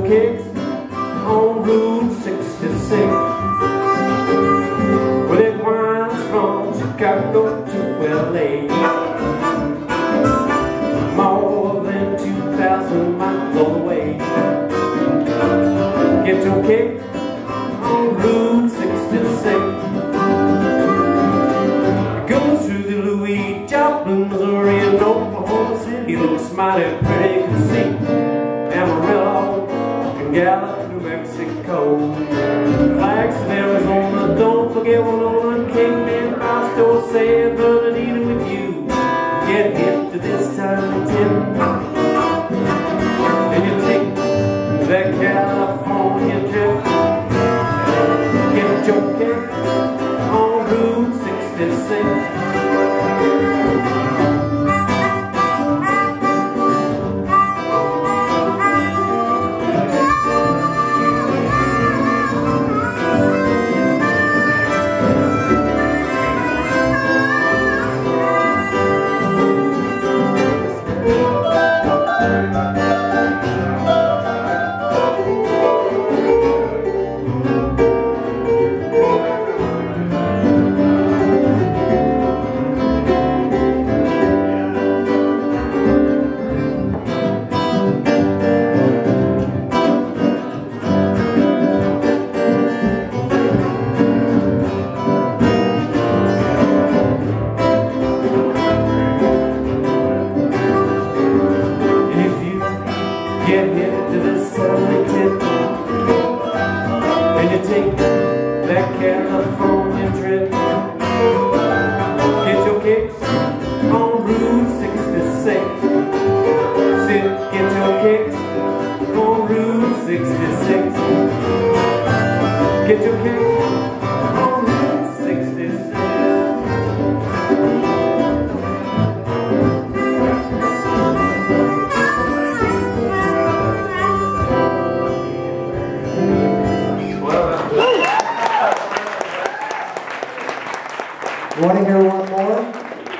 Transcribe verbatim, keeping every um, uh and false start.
kicks on Route sixty-six. Well, it winds from Chicago to L A, more than two thousand miles all the way. Get your kick on Route sixty-six. It goes through the Louis Joplin, Missouri, and Oklahoma City. It looks mighty pretty, you can see Amarillo and Gallup, New Mexico. Flags in Arizona, don't forget Winona, Kingman, Boston, say Bernardino with you. Get hip to this tiny tip, and you take that California trip. Get your kick on Route sixty-six. Get hit to this tiny tip, and you take that California trip. Get your kicks on Route sixty-six.